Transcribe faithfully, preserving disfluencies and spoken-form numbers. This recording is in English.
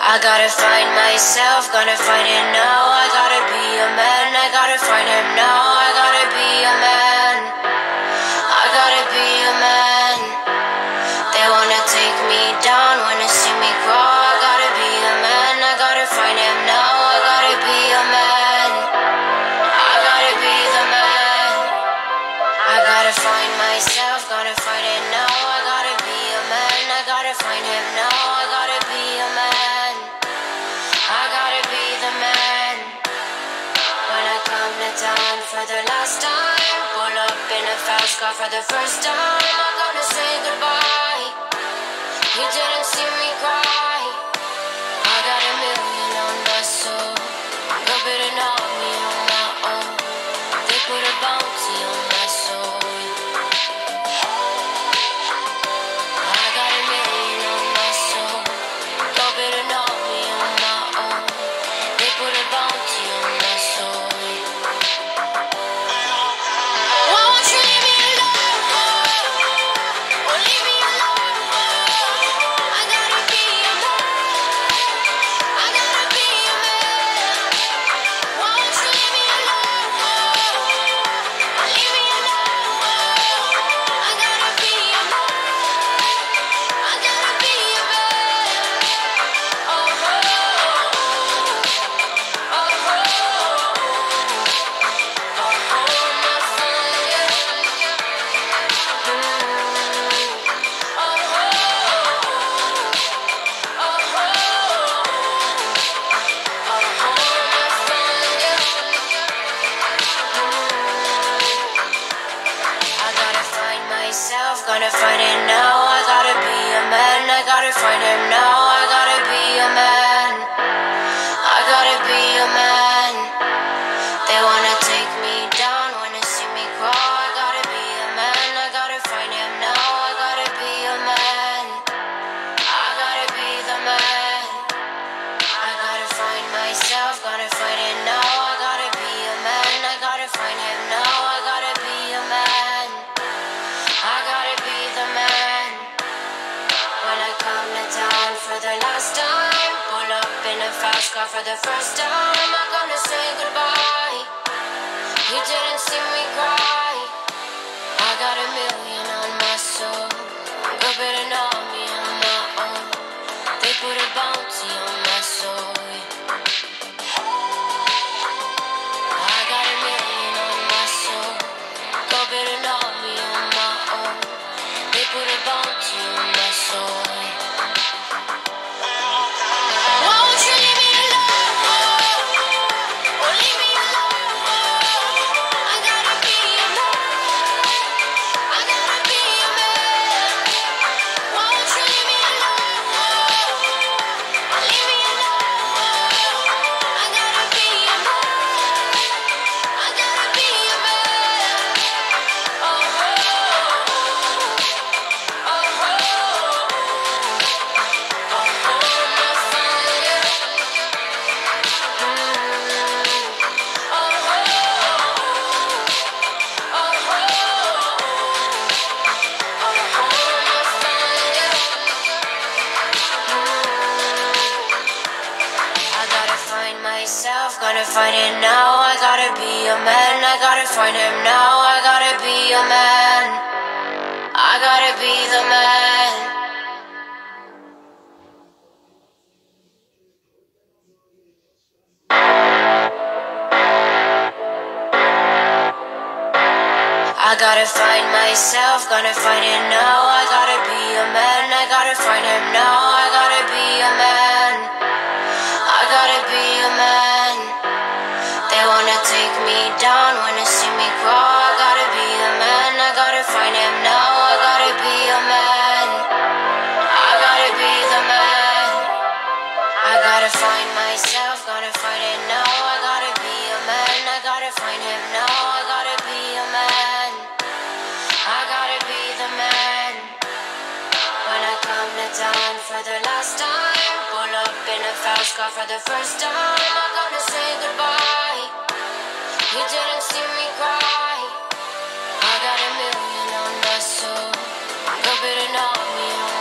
I gotta find myself, gotta find it now. I gotta be a man, I gotta find him now. I gotta be a man, I gotta be a man. They wanna take me down, wanna see me crawl. I gotta be a man, I gotta find him now. I gotta be a man, I gotta be the man. I gotta find myself, gotta find it now. I gotta be a man, I gotta find him now. I gotta be a man, I gotta be the man. When I come to town for the last time, pull up in a fast car for the first time. I'm gonna say goodbye. You didn't see me cry. I got a million on my soul. Go bid an army on my own. They put a bounty on my soul. I got a million on my soul. Go bid an army on my own. They put a bounty on my soul. Why won't you leave me alone? Or leave me alone? I gotta be a man. I gotta be a man. Why won't you leave me alone? Or leave me alone? I gotta be a man. I gotta be a man. Oh, oh, oh, oh, oh, my fire. Oh, oh, oh, I gotta find myself, gotta find it now. I gotta be a man, I gotta find him now. I gotta be a man, I gotta be a man. They wanna take me down, wanna see me crawl. I gotta be a man, I gotta find him now. I gotta be a man, I gotta be the man. I gotta find myself, gotta find it now. I gotta be a man, I gotta find him now. I gotta be a man, I gotta be the man. When I come to town for the last time, pull up in a fast car for the first time. I'm gonna say goodbye. You didn't see me cry. I got a million on my soul. Go bid an army on my own. They put a bounty on my soul. I got a million on my soul. Go bid an army on my own. They put a bounty on my soul. Why won't you leave me alone? Or leave me alone? I gotta be a man. I gotta be a man. Why won't you leave me alone? Or leave me alone? I gotta be a man. I gotta be a man. Oh, oh, oh, oh, oh, my fire. Mm. Oh, oh, oh, oh, my fire. I gotta find myself, gotta find it now. I gotta be a man, I gotta find him now. I gotta be a man, I gotta be the man. I gotta find myself, gotta find it now. I gotta be a man, I gotta find him now. I gotta be a man, I gotta be a man. They wanna take me down, wanna see me crawl. I gotta be a man, I gotta find him now. I gotta be a man, I gotta be the man. I gotta find myself, gotta find it now. I gotta be a man, I gotta find him now. I gotta be a man, I gotta be the man. When I come to town for the last time, pull up in a fast car for the first time. I'm gonna say goodbye. You didn't see me cry. I got a million on my soul. Go bid an army on